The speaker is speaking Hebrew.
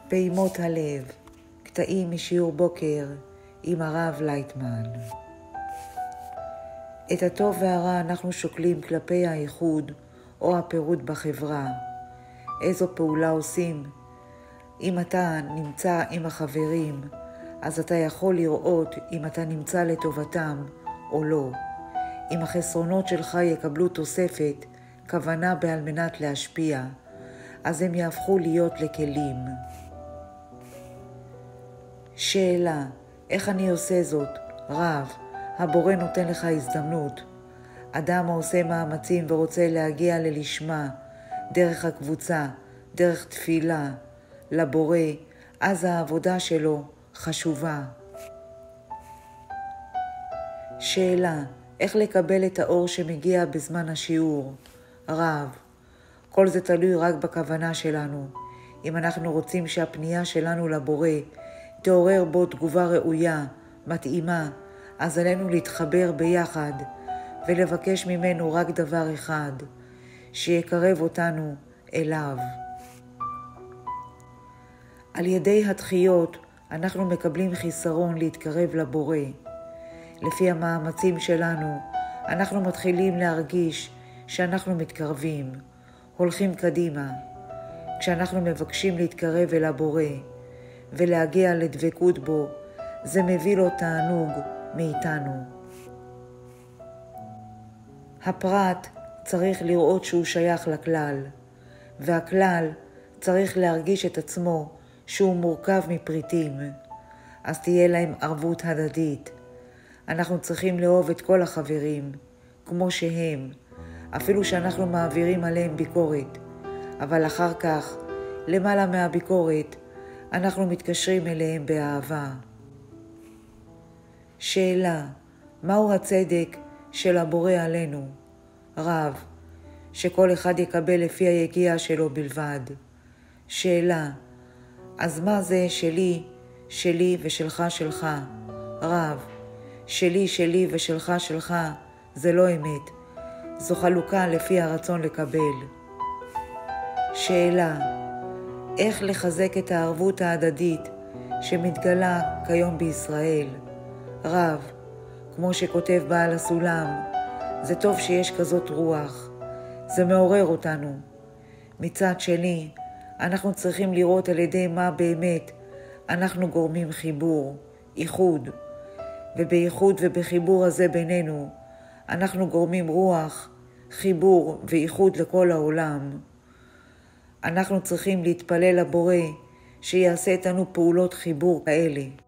פעימות הלב, קטעים משיעור בוקר עם הרב לייטמן. את הטוב והרע אנחנו שוקלים כלפי האיחוד או הפירוד בחברה. איזו פעולה עושים? אם אתה נמצא עם החברים, אז אתה יכול לראות אם אתה נמצא לטובתם או לא. אם החסרונות שלך יקבלו תוספת, כוונה על מנת להשפיע, אז הם יהפכו להיות לכלים. שאלה, איך אני עושה זאת? רב, הבורא נותן לך הזדמנות. אדם העושה מאמצים ורוצה להגיע ללשמה, דרך הקבוצה, דרך תפילה, לבורא, אז העבודה שלו חשובה. שאלה, איך לקבל את האור שמגיע בזמן השיעור? רב, כל זה תלוי רק בכוונה שלנו. אם אנחנו רוצים שהפנייה שלנו לבורא תעורר בו תגובה ראויה, מתאימה, אז עלינו להתחבר ביחד ולבקש ממנו רק דבר אחד, שיקרב אותנו אליו. על ידי הדחיות אנחנו מקבלים חיסרון להתקרב לבורא. לפי המאמצים שלנו אנחנו מתחילים להרגיש שאנחנו מתקרבים, הולכים קדימה. כשאנחנו מבקשים להתקרב אל הבורא ולהגיע לדבקות בו, זה מביא לו תענוג מאיתנו. הפרט צריך לראות שהוא שייך לכלל, והכלל צריך להרגיש את עצמו שהוא מורכב מפריטים, אז תהיה להם ערבות הדדית. אנחנו צריכים לאהוב את כל החברים, כמו שהם, אפילו שאנחנו מעבירים עליהם ביקורת, אבל אחר כך, למעלה מהביקורת, אנחנו מתקשרים אליהם באהבה. שאלה, מהו הצדק של הבורא עלינו? רב, שכל אחד יקבל לפי היגיעה שלו בלבד. שאלה, אז מה זה שלי, שלי ושלך שלך? רב, שלי, שלי ושלך שלך זה לא אמת. זו חלוקה לפי הרצון לקבל. שאלה, איך לחזק את הערבות ההדדית שמתגלה כיום בישראל? רב, כמו שכותב בעל הסולם, זה טוב שיש כזאת רוח. זה מעורר אותנו. מצד שני, אנחנו צריכים לראות על ידי מה באמת אנחנו גורמים חיבור, איחוד. ובייחוד ובחיבור הזה בינינו, אנחנו גורמים רוח, חיבור ואיחוד לכל העולם. אנחנו צריכים להתפלל לבורא שיעשה איתנו פעולות חיבור כאלה.